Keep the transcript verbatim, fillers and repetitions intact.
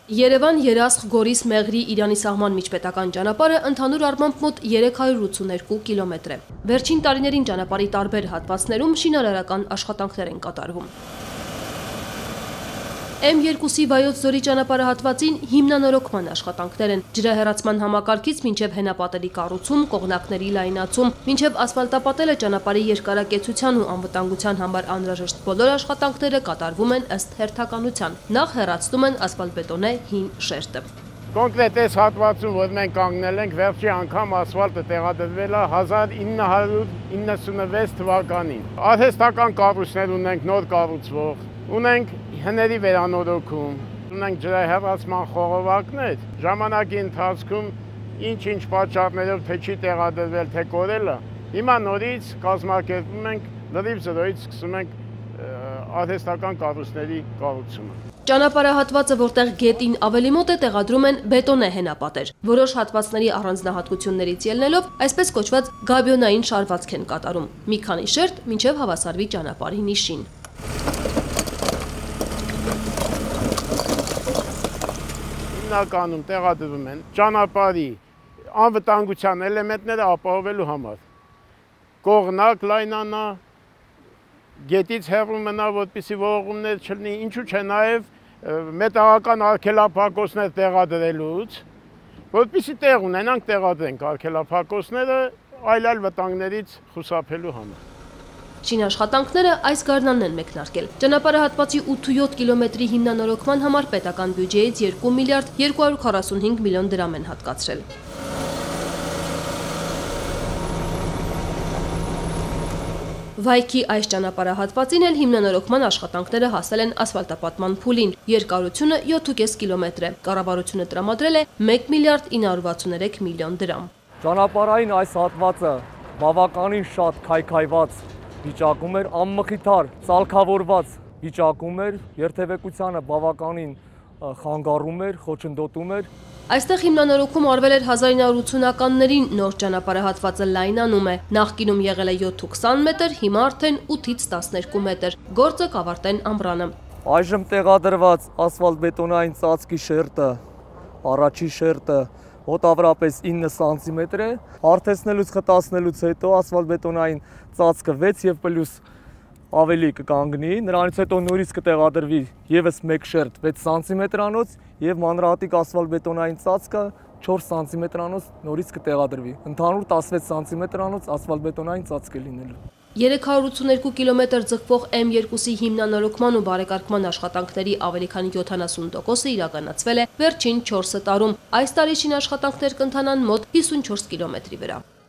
Երևան Երասխ Գորիս Մեղրի Իրանի սահման միջպետական ճանապարհը ընդհանուր առմամբ մոտ երեք հարյուր ութսուներկու կիլոմետր է։ Վերջին տարիներին ճանապարհի տարբեր հատվածներում շինարարական աշխատանքներ են կատարվում։ Էմ երկուսի Վայոց ձորի ճանապարհահատվածին հիմնանորոգման աշխատանքներ են։ Ջրահեռացման համակարգից մինչև հենապատերի կառուցում, կողմնակների լայնացում, մինչև ասֆալտապատելը ճանապարհի երկարակեցության ու անվտանգության համար անհրաժեշտ բոլոր աշխատանքները կատարվում են ըստ հերթականության։ Նախ հեռացնում են ասֆալտբետոնե հին շերտը։ Կոնկրետ այս հատվածում, որ մենք կանգնել ենք, վերջի անգամ ասֆալտը տեղադրվել է հազար ինը հարյուր իննսունվեց թվականին։ Արհեստական կառույցներ ունենք, նոր կառուցվող, ունենք հների վերանորոգում, ունենք ջրահեռացման խողովակներ, ժամանակի ընթացքում ինչ-ինչ պատճառներով թե չի տեղադրվել, թե կորել է, հիմա նորից կազմակերպում ենք, լրիվ զրոյից սկսում ենք արհեստական կառույցների կառուցումը։ Ճանապարհահատվածը, որտեղ գետին ավելի մոտ է, տեղադրում են բետոնե հենապատեր։ Որոշ հատվածների առանձնահատկություններից ելնելով, այսպես կոչված գաբիոնային շարվածք են կատարում։ Մի քանի շերտ մինչև հավասարվի ճանապարհի նիշին։ Հիմնականում տեղադրվում են ճանապարհի անվտանգության էլեմենտները ապահովելու համար։ Կողմնակ լայնանա, գետից հեռու մնա, որպեսզի ողողումներ չլինի, ինչու՞ չէ նաև մետաղական արգելափակոցներ տեղադրելուց, որպեսզի տեղ ունենանք, տեղադրենք արգելափակոցները այլ-այլ վտանգներից խուսափելու համար։ Շինաշխատանքները այս գարնանն են մեկնարկել։ Ճանապարհահատվածի ութ-յոթ կիլոմետրի հիմնանորոգման համար պետական բյուջեից երկու միլիարդ երկու հարյուր քառասունհինգ միլիոն դրամ են հատկացրել։ Վայքի այս ճանապարհահատվածին էլ հիմնանորոգման աշխատանքները հասել են ասֆալտապատման փուլին։ Երկարությունը յոթ կես կիլոմետր է։ Կառավարությունը տրամադրել է մեկ միլիարդ ինը հարյուր վաթսուներեք միլիոն դրամ։ Ճանապարհային այս հատվածը բավականին շատ քայքայված վիճակում էր, անմխիթար, ծալքավորված վիճակում էր, երթևեկությանը բավականին խանգարում էր, խոչընդոտում էր։ Այստեղ հիմնանորոգում արվել էր հազար ինը հարյուր ութսունականներին, նոր ճանապարհահատվածը լայնանում է։ Նախկինում եղել է յոթ ու քսան մետր, հիմա արդեն ութից տասներկու մետր։ Գործը կավարտեն ամռանը։ Այժմ տեղադրված ասֆալտբետոնային ծածկի շերտը, առաջի շերտը մոտավորապես ինը սանտիմետր է, հարթեցնելուց խտացնելուց հետո ասֆալտբետոնային ծածկը վեց և պլյուս ավելի կկանգնի, նրանից հետո նորից կտեղադրվի ևս մեկ շերտ վեց սանտիմետրանոց և մանրահատիկ ասֆալտբետոնային ծածկը չորս սանտիմետրանոց նորից կտեղադրվի։ Ընդհանուր տասնվեց սանտիմետրանոց ասֆալտբետոնային ծածկ է լինելու։ երեք հարյուր ութսուներկու կիլոմետր ձգվող Էմ երկուսի հիմնանորոգման ու բարեկարգման աշխատանքների ավելի քան յոթանասուն տոկոսը իրականացվել է վերջին չորս տարում։ Այս տարի շինաշխատանքներ կընթանան մոտ հիսունչորս կիլոմետրի վրա։